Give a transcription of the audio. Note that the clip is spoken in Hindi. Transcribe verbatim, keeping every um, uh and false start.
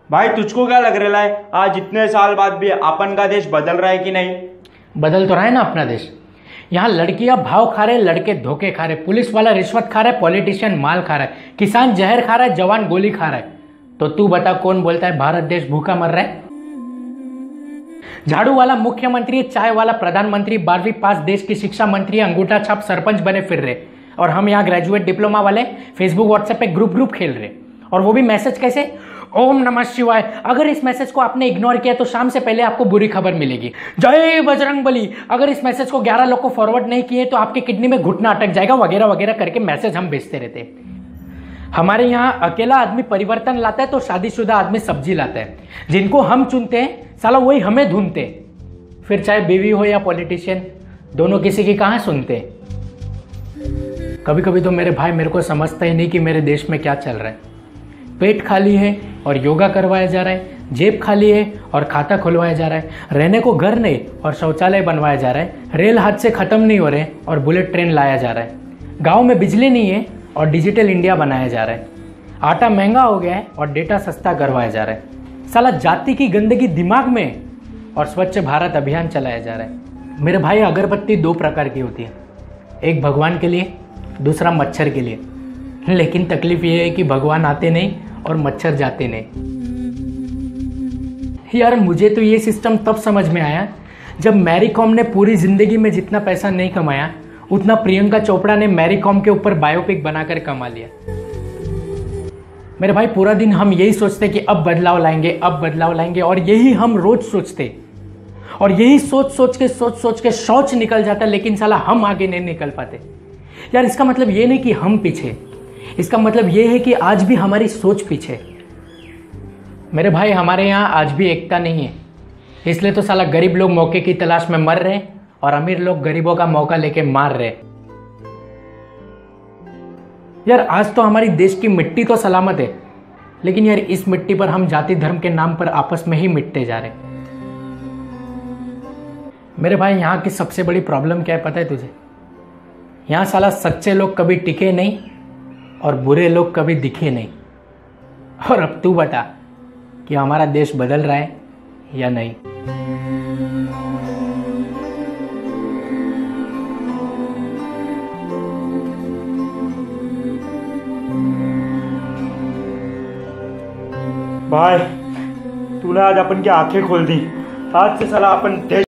भाई तुझको क्या लग रहा है, आज इतने साल बाद भी अपन का देश बदल रहा है कि नहीं? बदल तो रहा है ना अपना देश। यहाँ लड़कियां भाव खा रहे, लड़के धोखे खा रहे, पुलिस वाला रिश्वत खा रहा है, पॉलिटिशियन माल खा रहा है, किसान जहर खा रहा है, जवान गोली खा रहा है। तो तू बता कौन बोलता है भारत देश भूखा मर रहा है? झाड़ू वाला मुख्यमंत्री, चाय वाला प्रधानमंत्री, बारहवीं पास देश की शिक्षा मंत्री, अंगूठा छाप सरपंच बने फिर रहे, और हम यहाँ ग्रेजुएट डिप्लोमा वाले फेसबुक व्हाट्सएप पे ग्रुप ग्रुप खेल रहे, और वो भी मैसेज कैसे? ओम नमः शिवाय। अगर इस मैसेज को आपने इग्नोर किया तो शाम से पहले आपको बुरी खबर मिलेगी। जय बजरंग बली। अगर इस मैसेज को ग्यारह लोग को फॉरवर्ड नहीं किए तो आपके किडनी में घुटना अटक जाएगा, वगैरह वगैरह करके मैसेज हम भेजते रहते। हमारे यहाँ अकेला आदमी परिवर्तन लाता है तो शादीशुदा आदमी सब्जी लाता है। जिनको हम चुनते हैं साला वही हमें ढूंढते हैं। फिर चाहे बीवी हो या पॉलिटिशियन, दोनों किसी की कहाँ सुनते हैं। कभी कभी तो मेरे भाई मेरे को समझता ही नहीं कि मेरे देश में क्या चल रहा है। पेट खाली है और योगा करवाया जा रहा है, जेब खाली है और खाता खुलवाया जा रहा है, रहने को घर नहीं और शौचालय बनवाया जा रहा है, रेल हादसे खत्म नहीं हो रहे और बुलेट ट्रेन लाया जा रहा है, गांव में बिजली नहीं है और डिजिटल इंडिया बनाया जा रहा है, आटा महंगा हो गया है और डेटा सस्ता करवाया जा रहा है। साला जाति की गंदगी दिमाग में और स्वच्छ भारत अभियान चलाया जा रहा है। मेरे भाई अगरबत्ती दो प्रकार की होती है, एक भगवान के लिए, दूसरा मच्छर के लिए। लेकिन तकलीफ ये है कि भगवान आते नहीं और मच्छर जाते नहीं। यार मुझे तो ये सिस्टम तब समझ में आया जब मैरी कॉम ने पूरी जिंदगी में जितना पैसा नहीं कमाया उतना प्रियंका चोपड़ा ने मैरी कॉम के ऊपर बायोपिक बनाकर कमा लिया। मेरे भाई पूरा दिन हम यही सोचते कि अब बदलाव लाएंगे, अब बदलाव लाएंगे, और यही हम रोज सोचते, और यही सोच सोच के सोच सोच के शौच निकल जाता, लेकिन साला हम आगे नहीं निकल पाते। यार इसका मतलब ये नहीं कि हम पीछे, इसका मतलब ये है कि आज भी हमारी सोच पीछे। मेरे भाई हमारे यहाँ आज भी एकता नहीं है, इसलिए तो साला गरीब लोग मौके की तलाश में मर रहे और अमीर लोग गरीबों का मौका लेके मार रहे। यार आज तो हमारी देश की मिट्टी तो सलामत है, लेकिन यार इस मिट्टी पर हम जाति धर्म के नाम पर आपस में ही मिटते जा रहे। मेरे भाई यहाँ की सबसे बड़ी प्रॉब्लम क्या है पता है तुझे? यहाँ साला सच्चे लोग कभी टिके नहीं और बुरे लोग कभी दिखे नहीं। और अब तू बता कि हमारा देश बदल रहा है या नहीं। भाई तूने आज अपन की आंखें खोल दी। आज से साला अपन देश